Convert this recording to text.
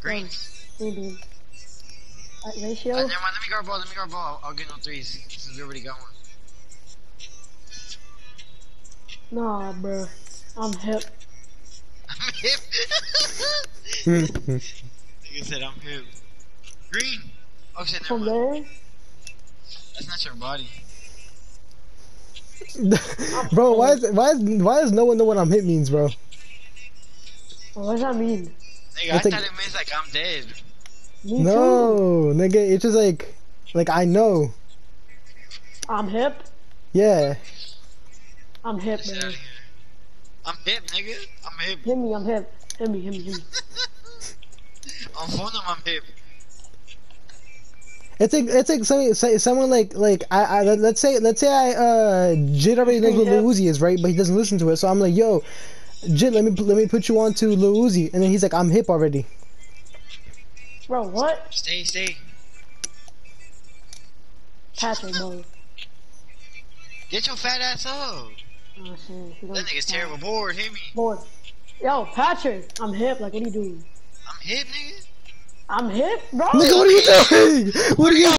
Green. Maybe. Ratio? Never mind, let me guard ball, I'll get no threes, since we already got one. Nah, bro. I'm hip. I'm hip. Nigga said I'm hip. Green. Oh shit, never From mind. there? That's not your body. Bro, why does no one know what I'm hit means, bro? What does that mean? Nigga, I thought it means like I'm dead. Me no, too. nigga, it's just like I know. I'm hip. Yeah. I'm hip, Get man. out of here. I'm hip, nigga. I'm hip. Hit me, I'm hip. Hit me. On phone, I'm hip. It's like someone like let's say I Jid already knows what Lil Uzi is, right? But he doesn't listen to it, so I'm like, yo, Jid, let me put you on to Lil Uzi, and then he's like, I'm hip already. Bro, what? Stay. Patrick, bro. Get your fat ass up. Oh, shit. That nigga's terrible. Bored, hit me. Bored. Yo, Patrick, I'm hip. Like, what are you doing? I'm hip, nigga. I'm hip, bro. Nigga, what are you doing? What are you